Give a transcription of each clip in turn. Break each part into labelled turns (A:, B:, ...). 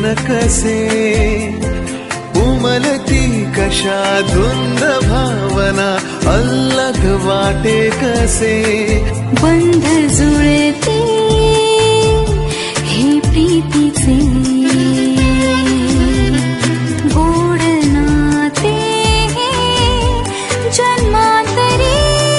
A: कसे उमलती कशा धुंद भावना अलग वाटे कसे
B: बंध जुळते हे प्रीतीचे गोड नाते जन्मांतरीचे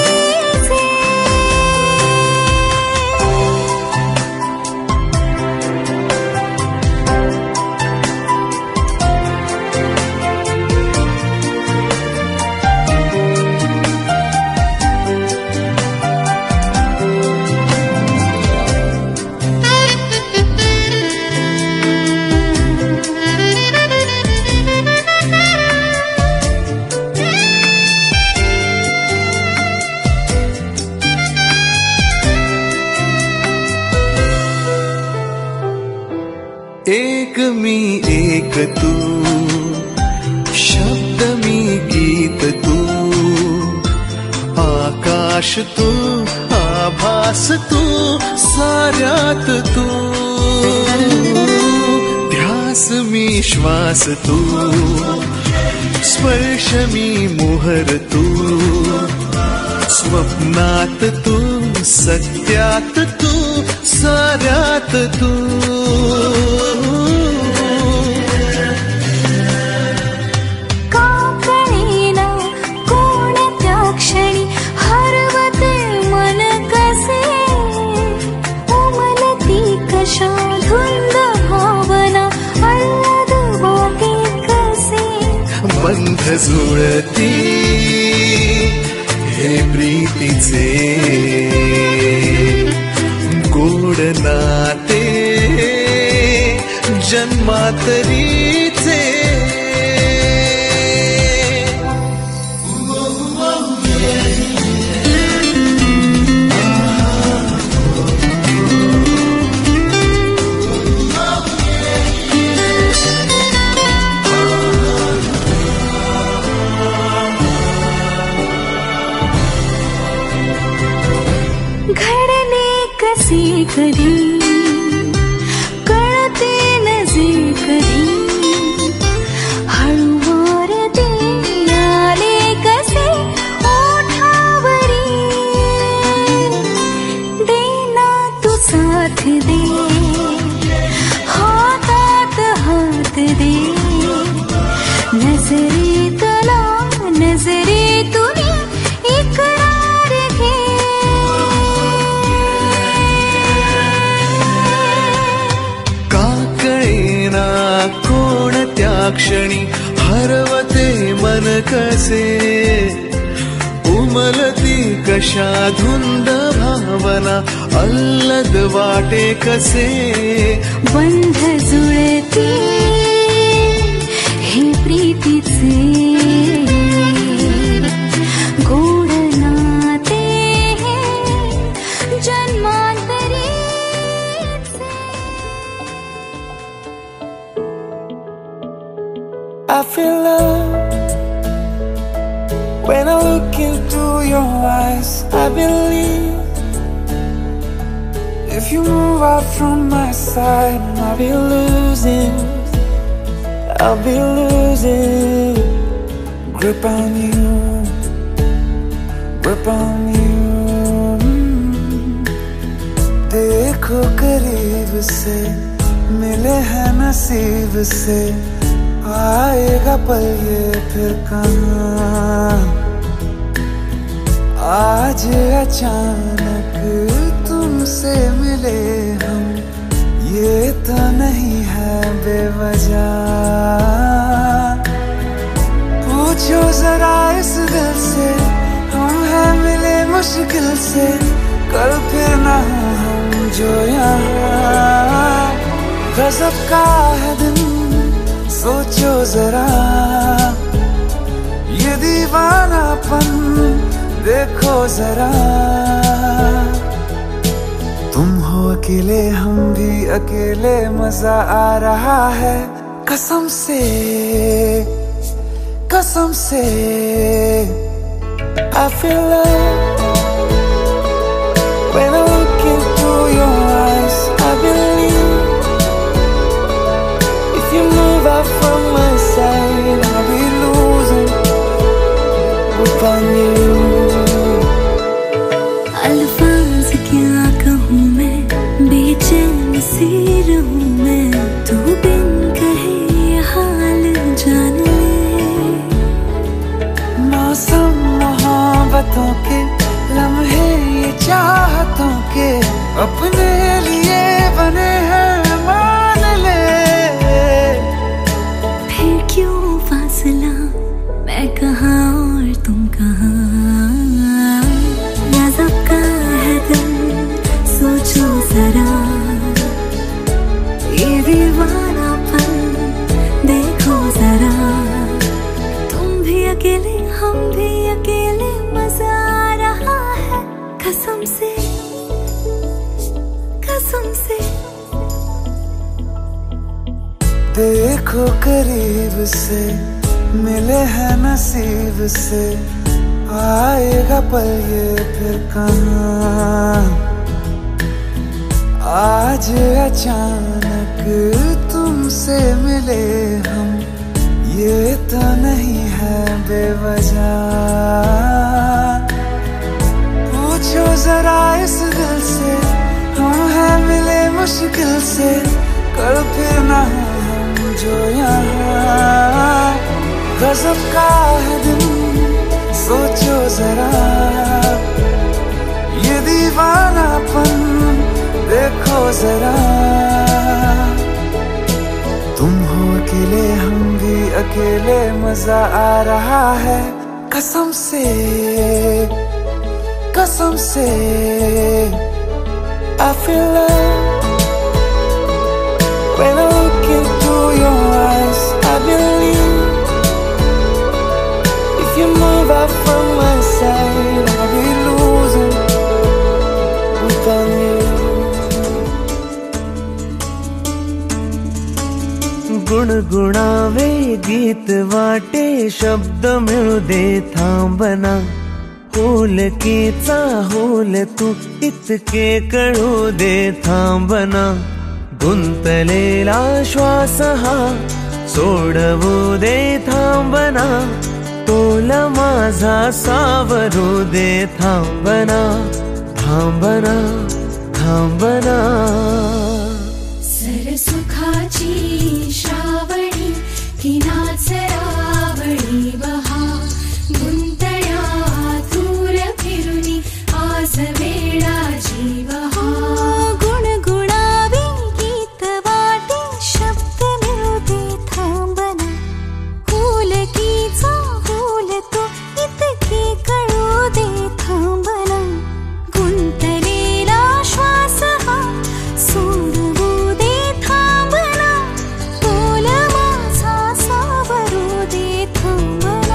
A: एक मी एक तू शब्द मी गीत तू आकाश तू आभास तू साऱ्यात तू ध्यास मी श्वास तू स्पर्श मी मोहर तू स्वप्नात तू सत्यात तू साऱ्यात तू
B: का कळेना कोणत्या क्षणी हरवते मन कसे उमलती कशा धुंद भावना अल्लद वाटे कसे
A: बंध जुळती हे प्रीतीचे गोड नाते जन्मांतरीचे
B: घडले कसे कधी कळते नजे कधी हळूवार ते आले कसे ओठावरी देना तू साथ दे हातात हात दे नजरेतला नजरेतून इकरार घे
A: कोणत्या क्षणी हरवते मन कसे उमलती कशा धुंद भावना अल्लद वाटे कसे
B: बंध जुळती हे प्रीतीचे गोड नाते जन्मांतरीचे
C: I feel love when I look into your eyes. I believe if you move out from my side, I'll be losing grip on you, grip on you. देखो करीब से मिले हैं नसीब से आएगा पल ये फिर कहाँ आज अचानक तुमसे मिले हम ये तो नहीं है बेवजह पूछो जरा इस दिल से हम हैं मिले मुश्किल से कल फिर ना हो हम जो यहाँ गजब का है दिन सोचो जरा ये दीवानापन देखो जरा तुम हो अकेले हम भी अकेले मजा आ रहा है कसम से I feel love when I look into your eyes. I believe if out from my side, I'll be losing upon you.
B: अल्फाज क्या कहूँ मैं, बेचैन सी रहूँ मैं, तू बिन कहे ये हाल जान ले।
C: मौसम मोहब्बतों के लम्हे ये चाहतों के अपने लिए बने हैं, मान ले।
B: फिर क्यों फासला, मैं कहाँ और तुम कहाँ, गजब का है दिल सोचो जरा, ये दीवानापन देखो जरा, तुम भी अकेले हम भी अकेले, मजा आ रहा है कसम से कसम से।
C: देखो करीब से मिले हैं नसीब से, आएगा पल ये फिर कहाँ। आज अचानक तुमसे मिले हम, ये तो नहीं है बेवजह। पूछो जरा इस दिल से, हम हैं मिले मुश्किल से, कल फिर ना हम जो यहाँ। गजब का है दिन सोचो जरा, ये दीवानापन देखो जरा। तुम हो अकेले हम भी अकेले, मजा आ रहा है कसम से कसम से। I feel love when I look into your eyes. I believe if you move out from my side, I'll be losing upon you.
A: गुणगुणावे गीत वाटे, शब्द मिळू दे थांबना, होलकेचा होल तू इतके कळू दे थांबना, गुंतलेला श्वास हा सोडवू दे थांबना, तोल माझा सावरू दे थांबना थांबना थांबना।
B: सरसुखाची श्रावणी की नाचरावळी बहा, गुंतण्या दूर फिरुनी आज वेळाची बहा, गुणगुणावे गीत वाटे, शब्द मिळू दे थांबना, होलकीचा होल तो इतके कळू दे थांबना, गुंतलेला श्वास हा सोडवू दे थांबना, तोल माझा सावरू दे थांबना।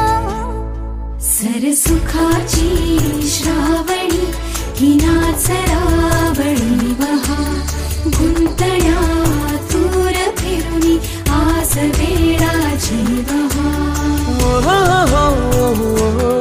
B: सरसुखाची श्रावणी ही नाचरावळी बहा, गुंतण्या दूर फिरुनी आज वेळाची बहा।